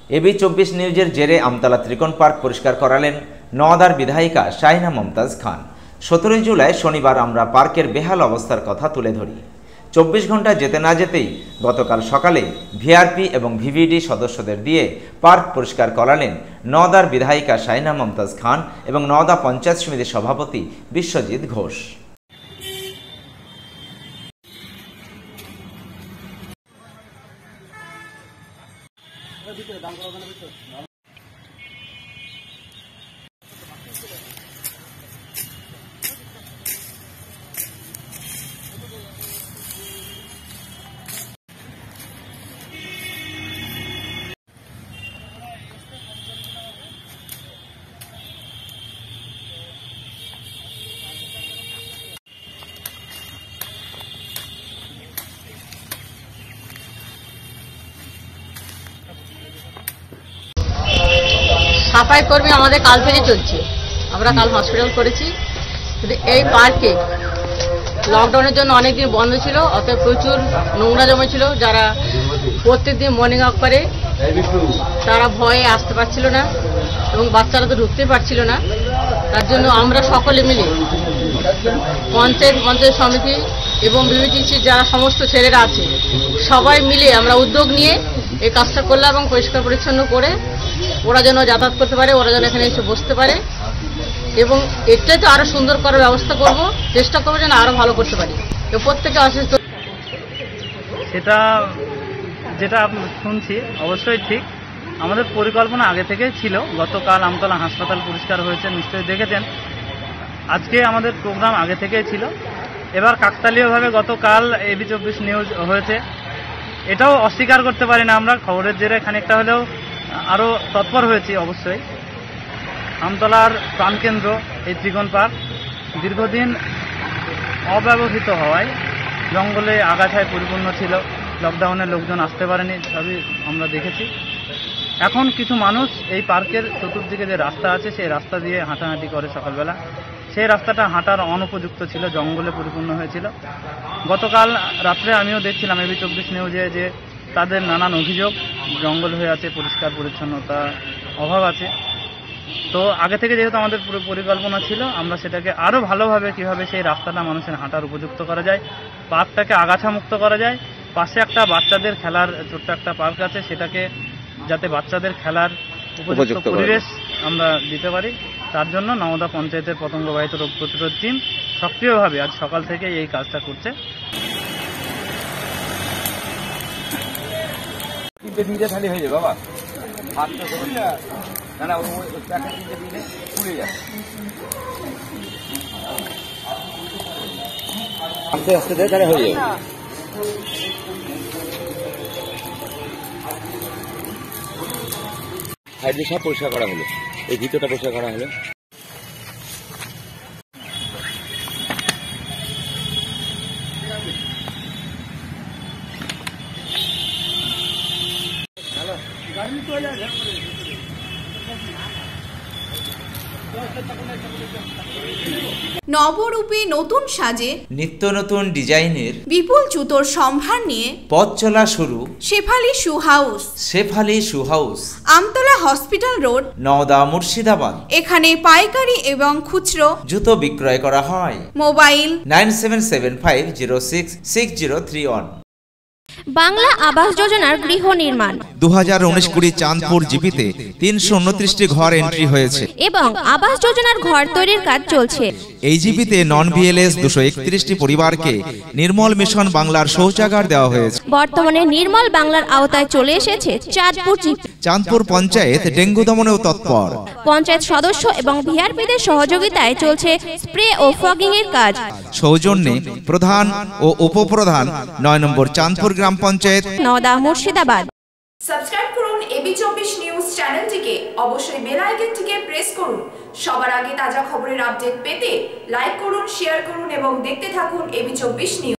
এবি24 নিউজের জেরে আমতলা ত্রিকোণ পার্ক পরিষ্কার করালেন নওদার বিধায়িকা শাহিনা মমতাজ খান। 17 জুলাই শনিবার আমরা পার্কের বেহাল অবস্থার কথা তুলে ধরি। 24 ঘন্টা যেতে না যেতেই গতকাল সকালে ভিআরপি এবং ভিভিডি সদস্যদের দিয়ে পার্ক পরিষ্কার করালেন নওদার বিধায়িকা শাহিনা মমতাজ খান এবং নওদা পঞ্চায়েত সমিতির সভাপতি বিশ্বজিৎ ঘোষ। সাফাই কর্মী আমাদের কাল থেকে চলছে। আমরা কাল হসপিটাল করেছি। কিন্তু এই পার্কে লকডাউনের জন্য অনেকদিন বন্ধ ছিল, অতএব প্রচুর নোংরা জমেছিল। যারা প্রত্যেকদিন মর্নিং ওয়াক করে তারা ভয়ে আসতে পারছিল না এবং বাচ্চারা তো ঢুকতে পারছিল না। তার জন্য আমরা সকলে মিলে পঞ্চায়েত সমিতি এবং বিভিটিসির যারা সমস্ত ছেলেরা আছে সবাই মিলে আমরা উদ্যোগ নিয়ে এই কাজটা করলাম এবং পরিষ্কার পরিচ্ছন্ন করে ওরা যেন যাতায়াত করতে পারে, ওরা যেন এখানে এসে বসতে পারে এবং এটাই তো আরো সুন্দর করার ব্যবস্থা করব, চেষ্টা করবো যেন আরো ভালো করতে পারি। প্রত্যেকে অসুস্থ সেটা যেটা শুনছি অবশ্যই ঠিক। আমাদের পরিকল্পনা আগে থেকে ছিল। গতকাল আমতলা হাসপাতাল পরিষ্কার হয়েছে, নিশ্চয়ই দেখেছেন। আজকে আমাদের প্রোগ্রাম আগে থেকেই ছিল। এবার কাকতালীয়ভাবে গতকাল এবি24 নিউজ হয়েছে, এটাও অস্বীকার করতে পারি না। আমরা খবরের জেরে খানিকটা হলেও আরও তৎপর হয়েছি। অবশ্যই আমতলার প্রাণকেন্দ্র এই ত্রিকোণ পার্ক দীর্ঘদিন অব্যবহৃত হওয়ায় জঙ্গলে আগাছায় পরিপূর্ণ ছিল। লকডাউনে লোকজন আসতে পারেনি, সবই আমরা দেখেছি। এখন কিছু মানুষ এই পার্কের চতুর্দিকে যে রাস্তা আছে সেই রাস্তা দিয়ে হাঁটাহাঁটি করে সকালবেলা। সেই রাস্তাটা হাঁটার অনুপযুক্ত ছিল, জঙ্গলে পরিপূর্ণ হয়েছিল। গতকাল রাত্রে আমিও দেখছিলাম এবি24 নিউজে যে তাদের নানান অভিযোগ, জঙ্গল হয়ে আছে, পরিষ্কার পরিচ্ছন্নতা অভাব আছে। তো আগে থেকে যেহেতু আমাদের পুরো পরিকল্পনা ছিল, আমরা সেটাকে আরও ভালোভাবে কীভাবে সেই রাস্তাটা মানুষের হাঁটার উপযুক্ত করা যায়, পার্কটাকে আগাছা মুক্ত করা যায়। পাশে একটা বাচ্চাদের খেলার ছোট্ট একটা পার্ক আছে, সেটাকে যাতে বাচ্চাদের খেলার উপযুক্ত পরিবেশ আমরা দিতে পারি, তার জন্য নওদা পঞ্চায়েতের পতঙ্গবাহিত রোগ প্রতিরোধ টিম সক্রিয়ভাবে আজ সকাল থেকে এই কাজটা করছে। হয়ে যাবে বাবা, না ওই প্যাকেট দিলে পুড়ে যাবে। আস্তে আস্তে তাহলে হয়ে যাবে। সাইডে সব পরিষ্কার করা হলো, এই ভিতরটা পরিষ্কার করা হলো। নবরূপে নতুন সাজে নিত্য নতুন ডিজাইনের বিপুল জুতোর সম্ভার নিয়ে পথ চলা শুরু Shefali shoe house. Shefali shoe house, Amtala hospital road, Nawda, Murshidabad. এখানে পাইকারি এবং খুচরো জুতো বিক্রয় করা হয়। মোবাইল 9775066031। বাংলা আবাস যোজনার গৃহ নির্মাণ 2019-20 চাঁদপুর জিপিতে 329টি ঘর এন্ট্রি হয়েছে এবং আবাস যোজনার ঘর তৈরির কাজ চলছে। এই জিপিতে নন বিএলএস 231টি পরিবারকে নির্মল মিশন বাংলার শৌচাগার দেওয়া হয়েছে। বর্তমানে নির্মল বাংলার আওতায় চলে এসেছে চাঁদপুর জিপি। চাঁদপুর পঞ্চায়েত ডেঙ্গু দমনেও তৎপর। পঞ্চায়েত সদস্য এবং ভিআরপিদের সহযোগিতায় চলছে স্প্রে ও ফগিং এর কাজ। সৌজন্যে প্রধান ও উপপ্রধান 9 নম্বর চাঁদপুর গ্রাম পঞ্চায়েত, নওদা, মুর্শিদাবাদ। সাবস্ক্রাইব করুন এবি24 নিউজ চ্যানেলটিকে, অবশ্যই বেল আইকনটিকে প্রেস করুন। সবার আগে তাজা খবরের আপডেট পেতে লাইক করুন, শেয়ার করুন এবং দেখতে থাকুন এবি24 নিউজ।